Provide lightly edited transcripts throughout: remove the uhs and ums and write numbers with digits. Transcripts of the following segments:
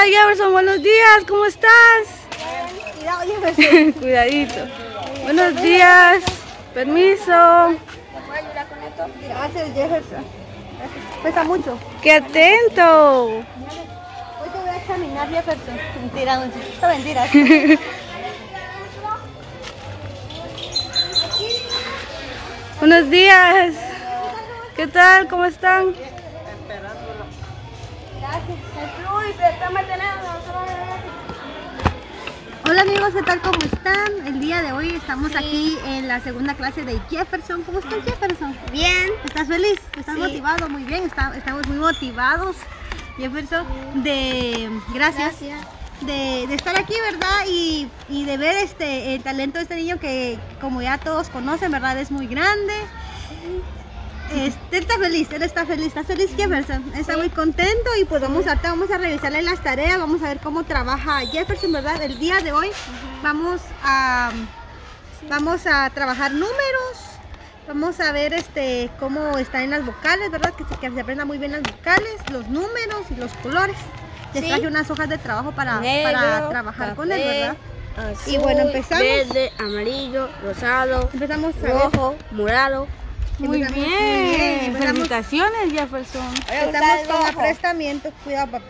Jefferson, buenos días, ¿cómo estás? Cuidado, Jefferson. Cuidadito. Buenos días, permiso. ¿Me puede ayudar con esto? Gracias, Jefferson. Gracias. Pesa mucho. ¡Qué atento! Hoy te voy a examinar, Jefferson. Mentira, no, esto es mentira. Buenos días. ¿Qué tal? ¿Cómo están? Gracias. Hola amigos, ¿qué tal? ¿Cómo están? El día de hoy estamos aquí en la segunda clase de Jefferson. ¿Cómo estás, Jefferson? Bien. ¿Estás feliz? ¿Estás motivado? Muy bien, estamos muy motivados, Jefferson. Gracias. De estar aquí, ¿verdad? Y de ver el talento de este niño que, como ya todos conocen, ¿verdad? Es muy grande. Él está feliz, ¿estás feliz, Jefferson? Está muy contento y pues vamos a revisarle las tareas, vamos a ver cómo trabaja Jefferson, ¿verdad? El día de hoy vamos a trabajar números, vamos a ver cómo están en las vocales, ¿verdad? Que se aprenda muy bien las vocales, los números y los colores. Les traje unas hojas de trabajo para trabajar con él, ¿verdad? Azul, y bueno, empezamos. Verde, amarillo, rosado, rojo, morado. Muy bien. Felicitaciones, Jefferson. Estamos con aprestamiento. Cuidado, papi.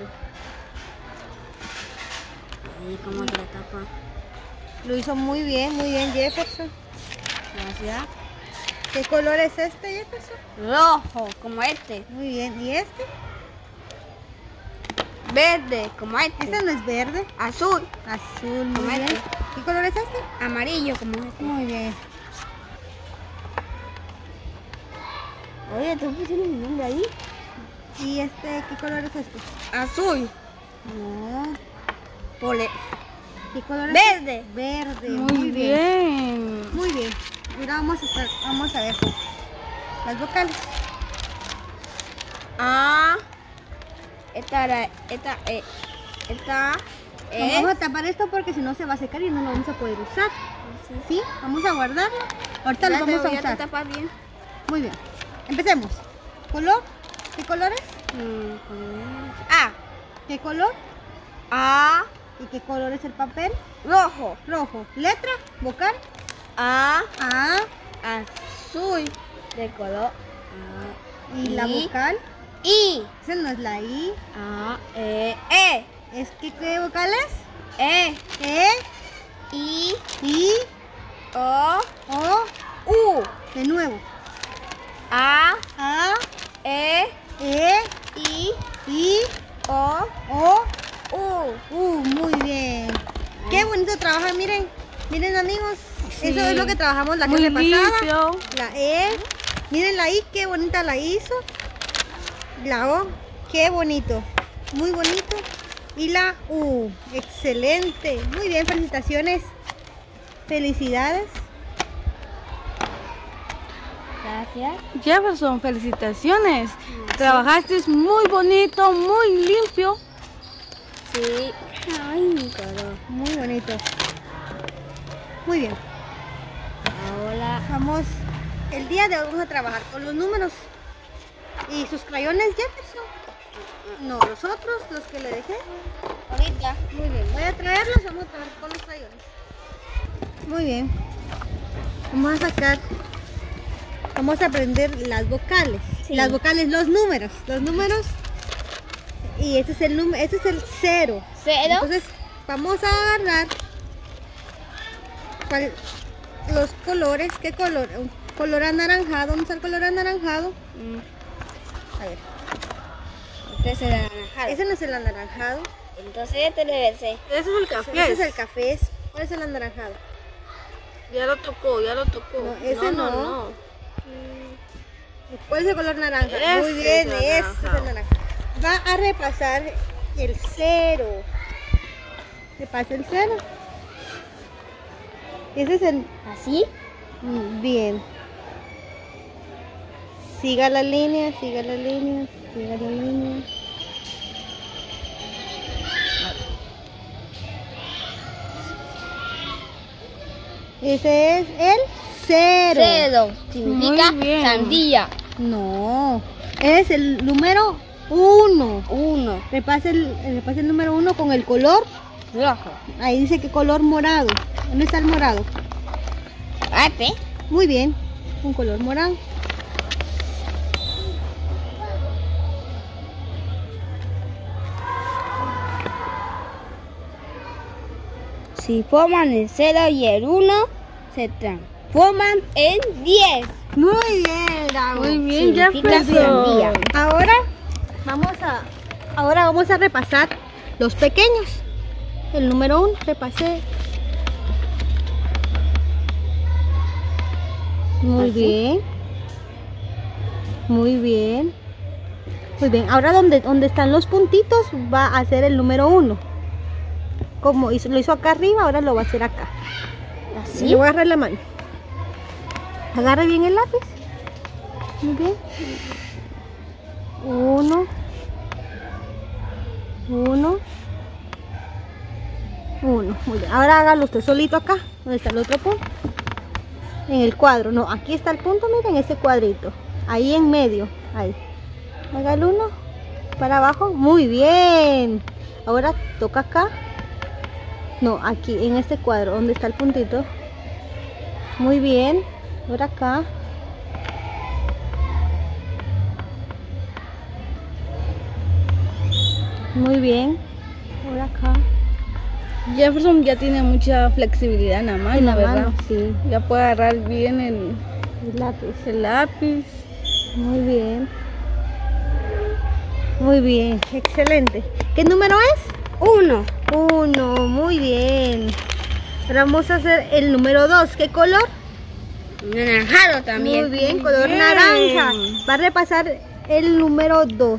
¿Y cómo se la tapa? Lo hizo muy bien, Jefferson. Gracias. ¿Qué color es este, Jefferson? Rojo, como este. Muy bien. ¿Y este? Verde, como este. Este no es verde. Azul, Azul, muy como bien. este. ¿Qué color es este? Amarillo, como este. Muy bien. Oye, ¿tú pusiste mi nombre ahí? ¿Y qué color es este? Azul. No. ¿Qué color es Verde. este? Verde. Muy bien. Muy bien. Mira, vamos a ver las vocales. A. Esta es. Vamos a tapar esto porque si no se va a secar y no lo vamos a poder usar. ¿Sí? Vamos a guardarlo. Ahorita lo vamos a usar. Tapar bien. Muy bien. Empecemos. ¿Color? ¿Qué color es? A. ¿Qué color? A. ¿Y qué color es el papel? Rojo. Rojo. ¿Letra? ¿Vocal? A. A. Azul. De color. ¿Y la vocal? I. Esa no es la I. A. E. ¿Es qué vocal es? E. E. I. I. O. O. U. De nuevo. A. A. E. E. I. I. O. O. U. Muy bien. Qué bonito trabajo, miren. Miren, amigos. Sí. Eso es lo que trabajamos la Muy clase pasada. limpio. La E. Miren la I, qué bonita la hizo. La O, qué bonito. Muy bonito. Y la U, excelente. Muy bien, felicitaciones. Felicidades. Gracias. Jefferson, felicitaciones. Trabajaste muy bonito, muy limpio. Sí. Ay, mi cara. Muy bonito. Muy bien. Ahora. El día de hoy vamos a trabajar con los números. ¿Y sus crayones, Jefferson? No, los otros, los que le dejé. Ahorita. Muy bien, voy a traerlos, vamos a trabajar con los crayones. Muy bien. Vamos a aprender las vocales. Sí. Las vocales, los números. Y este es el número, este es el 0. Entonces, vamos a agarrar los colores. ¿Qué color? Un color anaranjado. ¿Dónde está el color anaranjado? A ver. Este es el anaranjado. Ese no es el anaranjado. Entonces este debe ser. Ese es el café. Ese es el café. ¿Cuál es el anaranjado? Ya lo tocó. No, ese no. ¿Cuál es el color naranja? Ese Muy bien, es ese es anaranjado. el naranja. Va a repasar el 0. Repasa el 0. Ese es el... ¿Así? Bien. Siga la línea. Ese es el 0. Significa Muy bien. sandía. No, es el número 1. 1. Repase el número 1 con el color. Rojo. Ahí dice que color morado. ¿Dónde está el morado? Arte. Muy bien, un color morado. Si forman el 0 y el 1, se transforman en 10. Muy bien, Dago. Muy bien, Significa Jefferson. sandía. Ahora vamos a repasar los pequeños. El número 1, repasé. Muy bien. Muy bien. Muy bien. Ahora donde están los puntitos va a ser el número 1. Como lo hizo acá arriba, ahora lo va a hacer acá. Así. Le voy a agarrar la mano. Agarre bien el lápiz. Muy bien. 1. 1. 1. Muy bien. Ahora hágalo usted solito acá. ¿Dónde está el otro punto? En el cuadro. No, aquí está el punto, miren, ese cuadrito. Ahí en medio. Ahí. Haga el 1. Para abajo. Muy bien. Ahora toca acá. No, aquí en este cuadro. ¿Dónde está el puntito? Muy bien. Ahora acá. Muy bien. Ahora acá. Jefferson ya tiene mucha flexibilidad en la mano, En la ¿verdad? mano, sí. Ya puede agarrar bien el El lápiz. lápiz. Muy bien. Muy bien. Excelente. ¿Qué número es? 1. 1. Muy bien. Ahora vamos a hacer el número 2. ¿Qué color? Naranjado también. Muy bien, color bien. naranja. Va a repasar el número 2.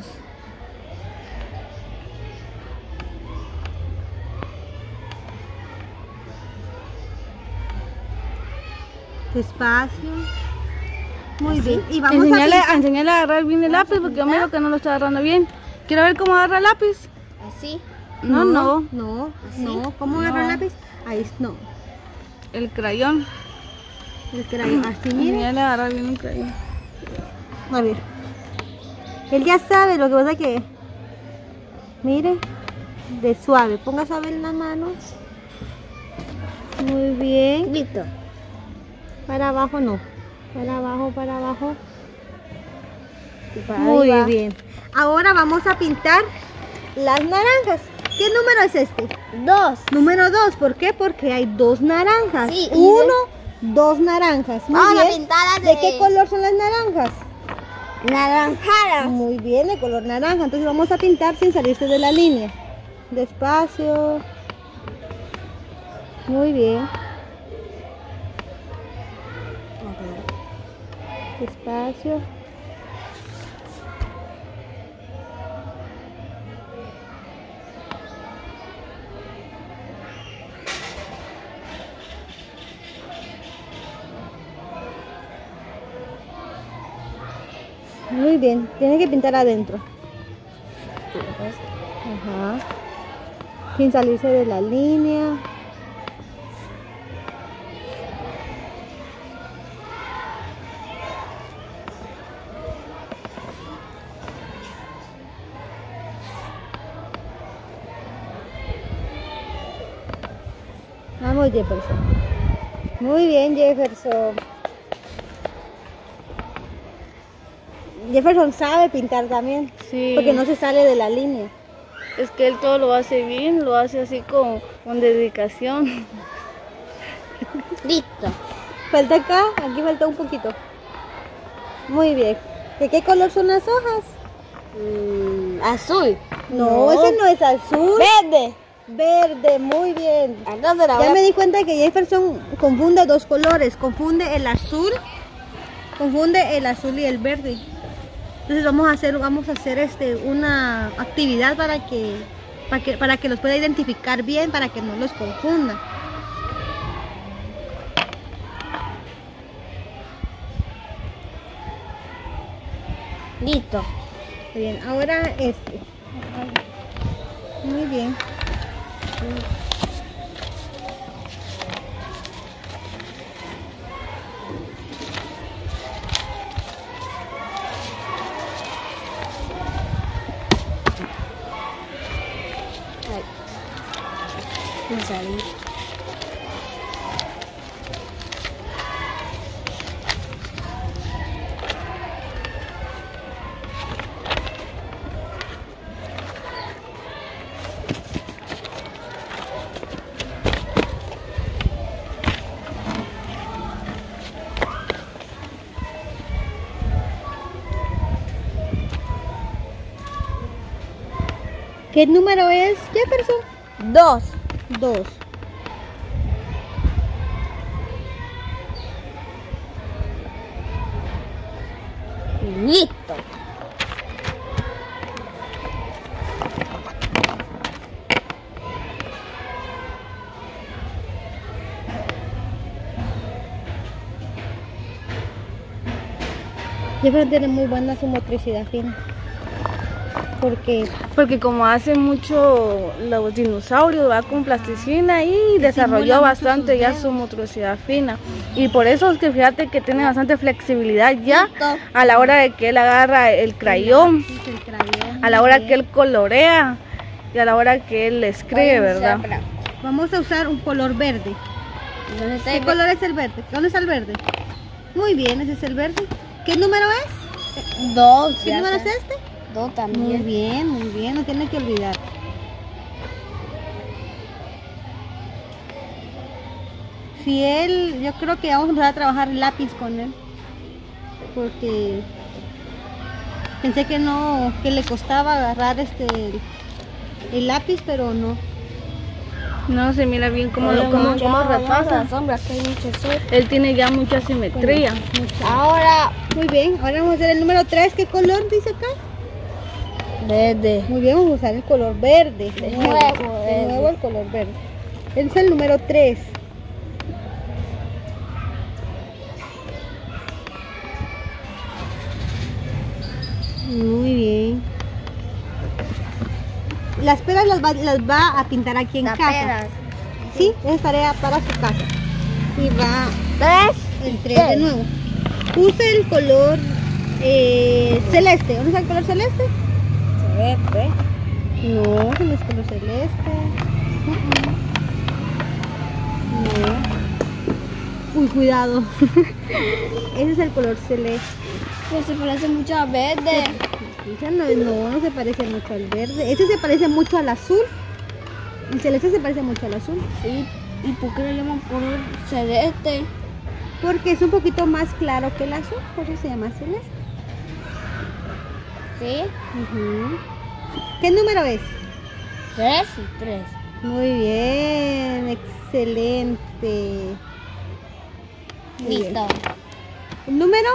Despacio. Muy bien. Y vamos Enseñale a agarrar bien el lápiz porque yo miro que no lo está agarrando bien. Quiero ver cómo agarra el lápiz. Así. No. No. ¿Así? No. ¿Cómo agarra el lápiz? Ahí no. El crayón. El crayón. Así, mire. Enseñale a agarrar bien el crayón. A ver. Él ya sabe, lo que pasa que... Mire. De suave. Ponga suave en las manos. Muy bien. Listo. Para abajo no. Para abajo, para abajo. Y para Muy arriba. bien. Ahora vamos a pintar las naranjas. ¿Qué número es este? 2. Número 2. ¿Por qué? Porque hay 2 naranjas. Sí, y 1, 2 naranjas. Muy Vamos a bien. pintarlas ¿De qué color son las naranjas? Naranjadas. Muy bien, de color naranja. Entonces vamos a pintar sin salirse de la línea. Despacio. Muy bien. Despacio. Muy bien, tiene que pintar adentro. Ajá. Sin salirse de la línea. Vamos, Jefferson. Muy bien, Jefferson. Jefferson sabe pintar también. Sí. Porque no se sale de la línea. Es que él todo lo hace bien, lo hace así con dedicación. Listo. Falta acá, aquí falta un poquito. Muy bien. ¿De qué color son las hojas? Azul. No, ese no es azul. Verde. Verde, muy bien. Entonces la voy Ya a- me di cuenta que Jefferson confunde dos colores. Confunde el azul y el verde. Entonces vamos a hacer una actividad para que los pueda identificar bien, para que no los confunda. Listo. Bien, ahora este. Muy bien. salir. ¿Qué número es, Jefferson? 2. 2. Listo. Jefferson tiene muy buena su motricidad fina. Porque como hace mucho los dinosaurios, va con plasticina y desarrolló mucho bastante sus ya dedos. su motricidad fina. Y por eso es que fíjate que tiene bastante flexibilidad ya Listo. a la hora de que él agarra el crayón, Sí, el crayón. a la hora que él colorea y a la hora que él escribe, ¿verdad? Vamos a usar un color verde. ¿Dónde está ¿Qué el color es el verde? ¿Dónde está el verde? Muy bien, ese es el verde. ¿Qué número es? 2? ¿Qué número es este? 2 Muy también. bien, no tiene que olvidar. Si él, yo creo que vamos a empezar a trabajar el lápiz con él. Porque pensé que no, que le costaba agarrar el lápiz, pero no. No se mira bien cómo repasa. Las sombras, que hay mucho sol. Él tiene ya mucha simetría. Ahora, Muy bien, ahora vamos a hacer el número 3. ¿Qué color dice acá? verde. Muy bien, vamos a usar el color verde. De nuevo, de nuevo el color verde. Ese es el número 3. Muy bien. Las peras las va a pintar aquí en casa. Taperas. Sí, esa es tarea para su casa. Y va 3. el 3 de nuevo. Use el color celeste. ¿Dónde está el color celeste? Celeste. No, ese no es color celeste. No. Uy, cuidado. Ese es el color celeste. Pues se parece mucho a verde. Ese no se parece mucho al verde. Ese se parece mucho al azul. El celeste se parece mucho al azul. Sí. ¿Y por qué lo llaman color celeste? Porque es un poquito más claro que el azul. Por eso se llama celeste. Sí. Ujú. ¿Qué número es? 3 y 3. Muy bien, excelente. Muy bien. Listo. ¿El número?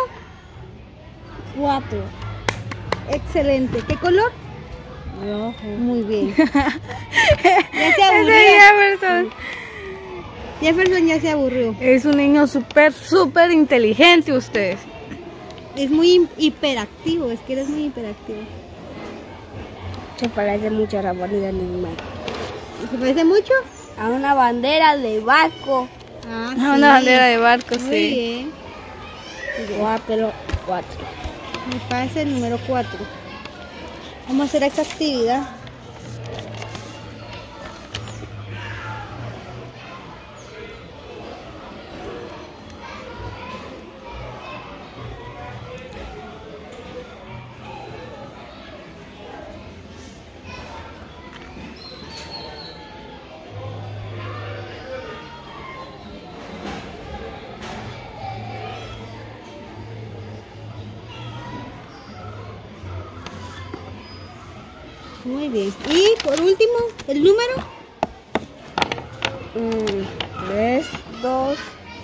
4. Excelente. ¿Qué color? Rojo. Muy bien. Ya se Ese aburrió. Jefferson Jefferson ya se aburrió. es un niño súper inteligente usted. Es muy hiperactivo, es que eres muy hiperactivo. Se parece mucho a la bandera animal. ¿Se parece mucho? A una bandera de barco. Ah, Una bandera de barco, Muy sí. bien. 4. Me parece el número 4. Vamos a hacer esta actividad. Muy bien. Y por último, el número. 3, 2,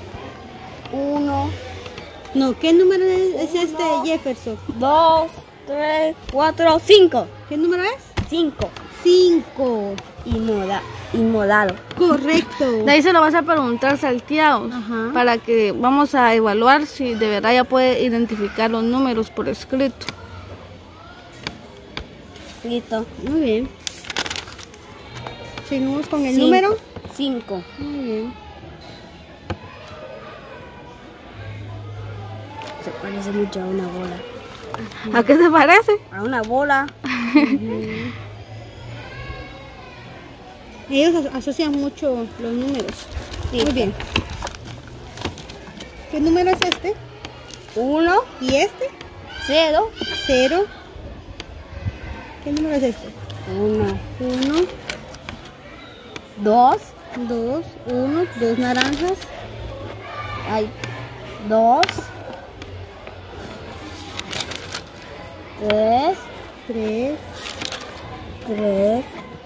1, No, ¿qué número es este, Jefferson? 2, 3, 4, 5. ¿Qué número es? 5. 5. Inmodado. Correcto. De ahí se lo vas a preguntar salteados Ajá. para que vamos a evaluar si de verdad ya puede identificar los números por escrito. Listo. Muy bien. Seguimos con el 5. número. 5. Muy bien. Se parece mucho a una bola. ¿A qué se parece? A una bola. Ellos asocian mucho los números. Sí. Muy bien. ¿Qué número es este? 1, ¿Y este? 0, 0. ¿Qué número es este? 1, 1, 2, 2, 1, 2 naranjas, hay 2, 3, 3, 3,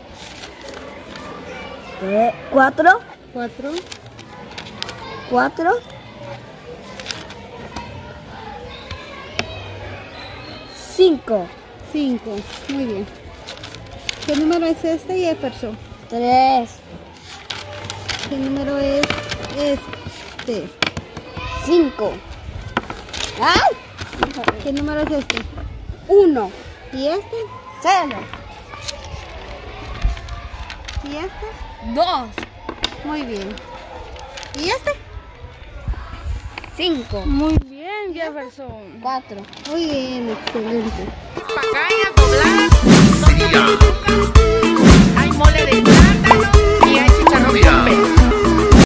4, 4, 4, 5, 5. Muy bien. ¿Qué número es este, Jefferson? 3, ¿Qué número es este? 5, ¡ay! ¿Qué número es este? 1, ¿Y este? 0, ¿Y este? 2, Muy bien. ¿Y este? 5, Muy bien, Jefferson. 4. Muy bien, excelente. Pacaya con